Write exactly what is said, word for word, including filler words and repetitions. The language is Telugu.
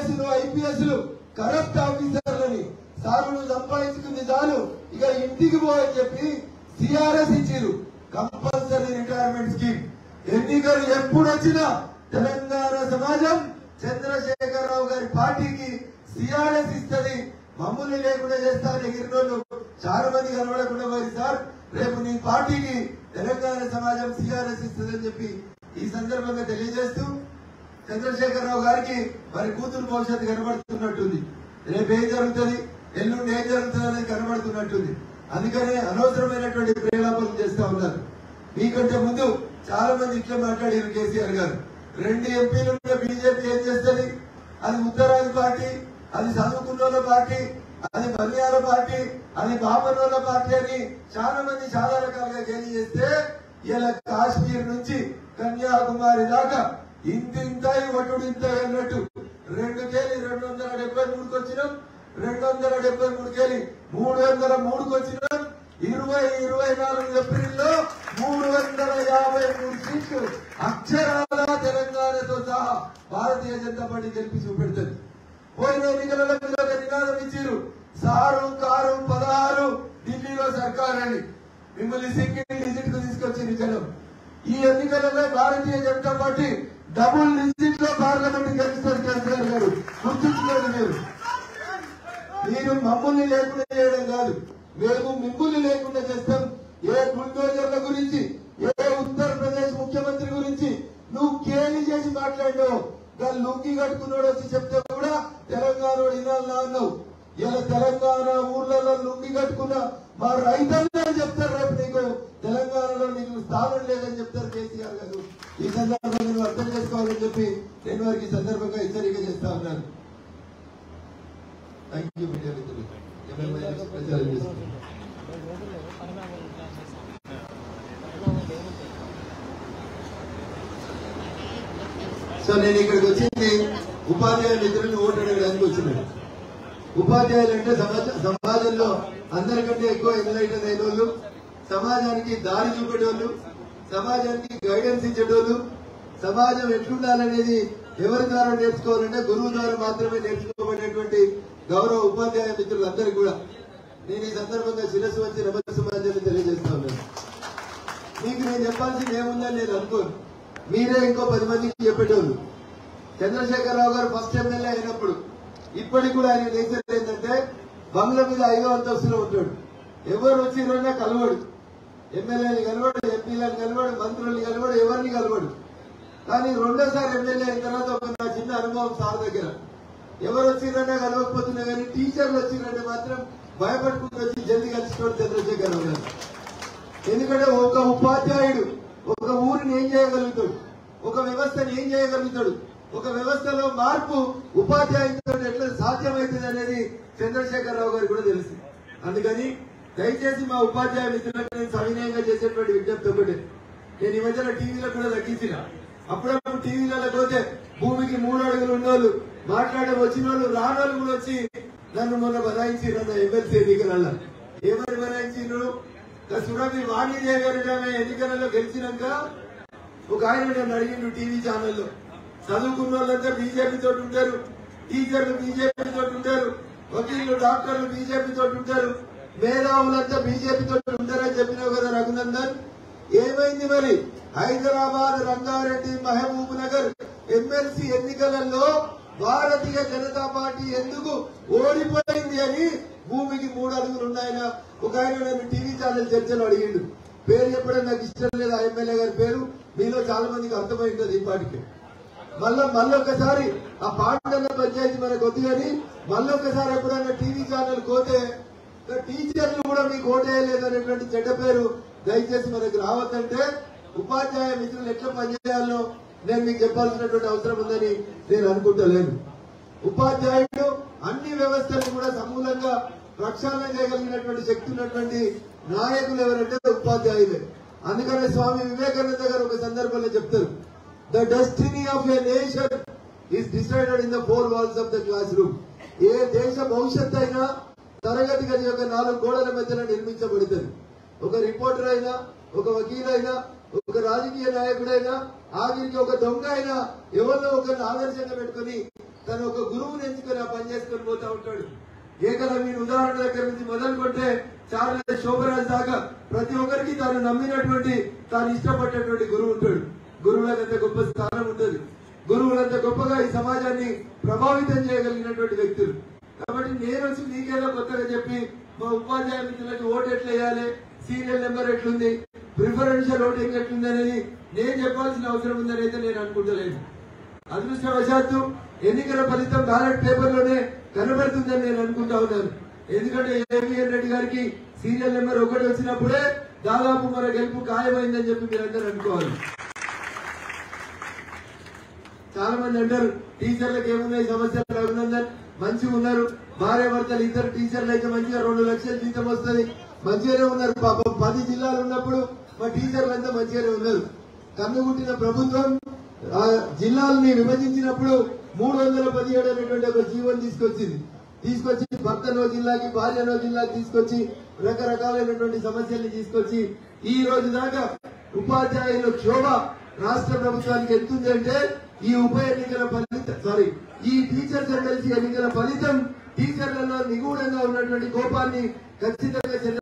ఐఏఎస్లు ఐపీఎస్లు కరప్ట్ ఆఫీసర్లని సార్లు సంపాదించుకుంది చాలు ఇక ఇంటికి పోయని చెప్పి సిఆర్ఎస్ ఇచ్చిరు, కంపల్సరీ రిటైర్మెంట్ స్కీమ్. ఎన్నికలు ఎప్పుడు వచ్చినా తెలంగాణ సమాజం చంద్రశేఖరరావు గారి పార్టీకి సిఆర్ఎస్ ఇస్తుంది. మమ్మల్ని లేకుండా చేస్తారు ఎగిరినోళ్ళు చాలా మంది కనబడకుండా పోయి సార్ రేపు నీ పార్టీకి తెలంగాణ సమాజం సిఆర్ఎస్ ఇస్తుందని చెప్పి ఈ సందర్భంగా తెలియజేస్తూ చంద్రశేఖరరావు గారికి వారి కూతురు భవిష్యత్తు కనబడుతున్నట్టుంది. రేపు ఏం జరుగుతుంది, ఎల్లుండి ఏం జరుగుతుంది అనేది కనబడుతున్నట్టుంది. అందుకనే అనవసరమైనటువంటి ప్రేలాపనలు చేస్తా ఉన్నారు. మీకంటే ముందు చాలా మంది ఇట్లా మాట్లాడారు కేసీఆర్ గారు. రెండు ఎంపీలు ఉన్న బీజేపీ ఏం చేస్తుంది, అది ఉత్తరాది పార్టీ, అది చదువుకున్న పార్టీ, అది మలయాళ పార్టీ, అది బాబరోల పార్టీ అని చాలా మంది చాలా రకాలుగా గేలి చేస్తే ఇలా కాశ్మీర్ నుంచి కన్యాకుమారి దాకా ఇంత ఇంత ఒట్టుడు ఇంత అన్నట్టు రెండు కేలి రెండు వందల డెబ్బై మూడుకి వచ్చినాం, రెండు వందల డెబ్బై మూడు కేలి మూడు వందల మూడుకి వచ్చినాం. ఇరవై ఇరవై నాలుగు ఏప్రిల్లో మూడు వందల యాభై మూడు సీట్లు అక్షరాల తెలంగాణతో సహా భారతీయ జనతా పార్టీ గెలిపి చూపెడుతుంది. పోయిన ఎన్నికలలో మీరు ఒక నినాదం ఇచ్చారు, సారు కారు పదహారు ఢిల్లీలో సర్కార్ అని. మిమ్మల్ని సింగిల్ డిజిట్ కు తీసుకొచ్చింది జనం. ఈ ఎన్నికలలో భారతీయ జనతా పార్టీ డబుల్ డిజిట్ లో పార్లమెంట్ గెలుస్తారు. కేసీఆర్ గారు గుర్తుంచుకోండి, మీరు మీరు మమ్మల్ని లేకుండా చేయడం కాదు, మేము మిమ్మల్ని లేకుండా చేస్తాం. ఏ బుల్డోజర్ల గురించి, ఏ ఉత్తరప్రదేశ్ ముఖ్యమంత్రి గురించి నువ్వు కేలి చేసి మాట్లాడినావు, దాన్ని లుంగి కట్టుకున్నాడు వచ్చి చెప్తే కూడా తెలంగాణ వినాలన్నా అన్నావు. ఇలా తెలంగాణ ఊర్లలో లుంగి కట్టుకున్న మా రైతులు చెప్తారు రేపు నీకు తెలంగాణలో నీకు స్థానం లేదని చెప్తారు కేసీఆర్ గారు. ఈ సందర్భంగా నువ్వు అర్థం చేసుకోవాలని చెప్పి నేను వారికి ఈ సందర్భంగా హెచ్చరిక చేస్తా ఉన్నాను. థ్యాంక్ యూ మీడియా మిత్రులు. సో నేను ఇక్కడికి వచ్చింది ఉపాధ్యాయుల మిత్రులను ఓటు అడగడానికి వచ్చినాడు. ఉపాధ్యాయులు అంటే సమాజ సమాజంలో అందరికంటే ఎక్కువ ఎన్లైటెడ్ అయిన వాళ్ళు, సమాజానికి దారి చూపేటోళ్ళు, సమాజానికి గైడెన్స్ ఇచ్చేటోళ్ళు. సమాజం ఎట్లుండాలనేది ఎవరి ద్వారా నేర్చుకోవాలంటే గురువు ద్వారా మాత్రమే నేర్చుకోబడేటువంటి గౌరవ ఉపాధ్యాయ మిత్రులందరికీ కూడా నేను ఈ సందర్భంగా శిరస్సు వచ్చి నమస్సుమాంజలి తెలియజేస్తా ఉన్నాను. మీకు నేను చెప్పాల్సింది ఏముందని నేను అనుకోను, మీరే ఇంకో పది మందికి చెప్పేటోళ్ళు. చంద్రశేఖరరావు గారు ఫస్ట్ ఎమ్మెల్యే అయినప్పుడు ఇప్పటికి కూడా ఆయన నేచర్ ఏంటంటే బంగ్లా మీద ఐదో అంతస్తులో ఉంటాడు. ఎవరు వచ్చినా కలవడు, ఎమ్మెల్యేని కలవడు, ఎంపీలను కలవడు, మంత్రుల్ని కలవడు, ఎవరిని కలవడు. కానీ రెండోసారి ఎమ్మెల్యే అయిన తర్వాత ఒక నా చిన్న అనుభవం సార్ దగ్గర, ఎవరు వచ్చినా కలవకపోతున్నా కానీ టీచర్లు వచ్చిందంటే మాత్రం భయపడుకుంటూ వచ్చి జల్దీ కలిసినోడు చంద్రశేఖరరావు గారు. ఎందుకంటే ఒక ఉపాధ్యాయుడు ఒక ఊరిని ఏం చేయగలుగుతాడు, ఒక వ్యవస్థను ఏం చేయగలుగుతాడు, ఒక వ్యవస్థలో మార్పు ఉపాధ్యాయులతో ఎట్లా సాధ్యమవుతుంది అనేది చంద్రశేఖరరావు గారికి కూడా తెలుసు. అందుకని దయచేసి మా ఉపాధ్యాయ మిత్రులకు నేను సవినయంగా చేసేటువంటి విజ్ఞప్తి ఒకటి, నేను ఈ మధ్యన టీవీలో కూడా తగ్గించిన. అప్పుడప్పుడు టీవీలలో పోతే భూమికి మూడు అడుగులు ఉన్నోళ్ళు మాట్లాడే వచ్చిన వాళ్ళు రానోళ్ళు కూడా వచ్చి నన్ను మొన్న బనాయించారు అన్న ఎమ్మెల్సీ ఎన్నికలలో. ఏమని బనాయించారు, సురభి వాణి గారి ఎన్నికలలో గెలిచినాక ఒక ఆయన నన్ను అడిగిండు టీవీ ఛానల్లో, చదువుకున్న వాళ్ళంతా బీజేపీ తోటి ఉంటారు, టీచర్లు బీజేపీ తోటి ఉంటారు, వకీళ్లు డాక్టర్లు బీజేపీ తోటి ఉంటారు, మేధావులంతా బీజేపీ తోటి ఉంటారని చెప్పినావు కదా రఘునందన్. ఏమైంది మరి హైదరాబాద్, రంగారెడ్డి, మహబూబ్ నగర్ ఎమ్మెల్సీ ఎన్నికలలో భారతీయ జనతా పార్టీ ఎందుకు ఓడిపోయింది అని భూమికి మూడు అడుగులు ఉన్నాయన ఒక ఆయన నన్ను టీవీ ఛానల్ చర్చలో అడిగిండు. పేరు చెప్పడం నాకు ఇష్టం లేదు, ఆ ఎమ్మెల్యే గారి పేరు మీలో చాలా మందికి అర్థమైంది ఈ పాటికి. మళ్ళా మళ్ళొక్కసారి ఆ పాండన్న పంచాయతీ మనకు వద్దు కానీ మళ్ళొక్కసారి ఎప్పుడైనా టీవీ ఛానల్ పోతే టీచర్లు కూడా మీకు ఓటేయలేదు అనేటువంటి చెడ్డ పేరు దయచేసి మనకు రావద్దంటే ఉపాధ్యాయ మిత్రులు ఎట్లా పనిచేయాలో నేను మీకు చెప్పాల్సినటువంటి అవసరం ఉందని నేను అనుకుంటలేను. ఉపాధ్యాయుడు అన్ని వ్యవస్థలను కూడా సమూలంగా ప్రక్షాళన చేయగలిగినటువంటి శక్తి ఉన్నటువంటి నాయకులు ఎవరంటే ఉపాధ్యాయులే. అందుకనే స్వామి వివేకానంద గారు ఒక సందర్భంలో చెప్తారు, the destiny of a nation is decided in the four walls of the classroom. ఏ దేశ భవిష్యత్తు అయినా తరగతి గది యొక్క నాలుగు గోడల మధ్యన నిర్మించబడుతుంది. ఒక రిపోర్టర్ అయినా, ఒక వకీల్ అయినా, ఒక రాజకీయ నాయకుడైనా, ఆఖరికి ఒక దొంగ అయినా ఎవరినో ఒకరిని ఆదర్శంగా పెట్టుకుని తను ఒక గురువుని ఎంచుకొని ఆ పని చేసుకొని పోతా ఉంటాడు. ఏకలవ్యుని ఉదాహరణ దగ్గర నుంచి మొదలుకొంటే చార్లెస్ శోభరాజ్ దాకా ప్రతి ఒక్కరికి తాను నమ్మినటువంటి తాను ఇష్టపడేటువంటి గురువు ఉంటాడు. గురువులంత గొప్ప స్థానం ఉంటుంది. గురువులంత గొప్పగా ఈ సమాజాన్ని ప్రభావితం చేయగలిగినటువంటి వ్యక్తులు. కాబట్టి నేను వచ్చి నీకేదో కొత్తగా చెప్పి మా ఉపాధ్యాయ మిత్రులకి ఓటు ఎట్లా వేయాలి, సీరియల్ నెంబర్ ఎట్లుంది, ప్రిఫరెన్షియల్ ఓటింగ్ ఎట్లుంది అనేది నేను చెప్పాల్సిన అవసరం ఉందని అయితే నేను అనుకుంటలేను. అదృష్టవశాత్తు ఎన్నికల ఫలితం బ్యాలెట్ పేపర్ లోనే కనబడుతుందని నేను అనుకుంటా ఉన్నాను. ఎందుకంటే ఏవిఎన్ రెడ్డి గారికి సీరియల్ నెంబర్ ఒకటి వచ్చినప్పుడే దాదాపు మన గెలుపు ఖాయమైందని చెప్పి మీరందరూ అనుకోవాలి. చాలా మంది అంటారు టీచర్లకు ఏమున్నాయి సమస్యలు, రఘునందన్ మంచిగా ఉన్నారు, భార్య భర్తలు ఇద్దరు టీచర్లు అయితే మంచిగా రెండు లక్షల జీతం వస్తుంది, మంచిగానే ఉన్నారు. పాపం పది జిల్లాలు ఉన్నప్పుడు మా టీచర్లంతా మంచిగానే ఉన్నారు. కన్నుగుట్టిన ప్రభుత్వం ఆ జిల్లాలని విభజించినప్పుడు మూడు వందల పదిహేడు అనేటువంటి ఒక జీవోని తీసుకొచ్చింది. తీసుకొచ్చి భర్తనో జిల్లాకి భార్యనో జిల్లాకి తీసుకొచ్చి రకరకాలైనటువంటి సమస్యల్ని తీసుకొచ్చి ఈ రోజు దాకా ఉపాధ్యాయుల క్షోభ రాష్ట్ర ప్రభుత్వానికి ఎత్తుంది అంటే ఈ ఉప ఎన్నికల ఫలితం సారీ ఈ టీచర్స్ ఎమ్మెల్సీ ఎన్నికల ఫలితం టీచర్లలో నిగూఢంగా ఉన్నటువంటి కోపాన్ని ఖచ్చితంగా